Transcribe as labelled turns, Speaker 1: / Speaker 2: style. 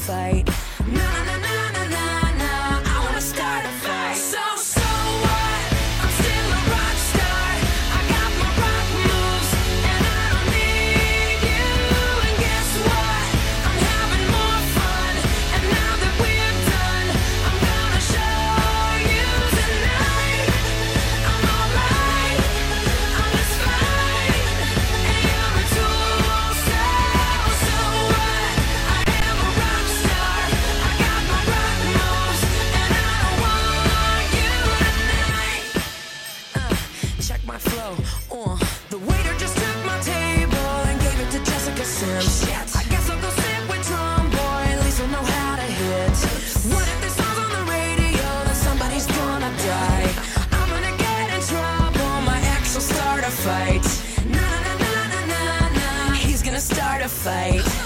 Speaker 1: fight. Na na na na na na, I wanna start a fight. So what? I'm still a rock star. I got my rock moves, and I don't need you. And guess what? I'm having more fun. And now that we're done, I'm gonna show you tonight. I'm alright. I'm just fine. And you're a tool. So what? I am a rock star. I got my rock moves, and I don't want you tonight. Check my flow. The waiter just took my table and gave it to Jessica Sims. I guess I'll go sit with Tom Boy. At least I'll know how to hit. What if this song's on the radio? Then somebody's gonna die. I'm gonna get in trouble. My ex will start a fight. Na na na na na na. He's gonna start a fight.